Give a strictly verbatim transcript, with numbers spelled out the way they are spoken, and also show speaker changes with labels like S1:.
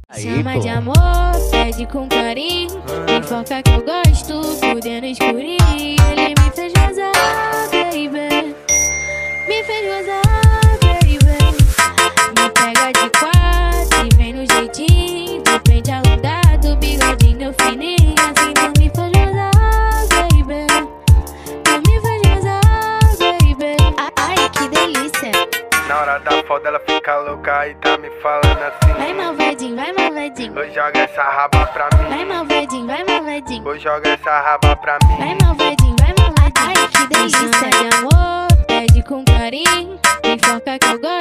S1: Aí,
S2: Chama
S1: pô.
S2: de amor, pede com carinho. Me foca que eu gosto, fudendo escurinho. Ele me fez gozar, baby. Me fez gozar, baby. Me pega de quatro e vem no jeitinho. Do pente alongado, bigodinho fininho. Assim tu me faz gozar, baby. Tu me faz gozar, baby. Ai, que delícia.
S3: Na hora da foda ela fica louca e tá me falando assim:
S2: Vai malvadinho, vai malvadinho.
S3: Oi, joga essa raba pra mim.
S2: Vai malvadinho, vai malvadinho.
S3: Oi, joga essa raba pra mim.
S2: Vai malvadinho, vai malvadinho. Ai, que delícia. De amor, pede com carinho. Me foca que eu gosto.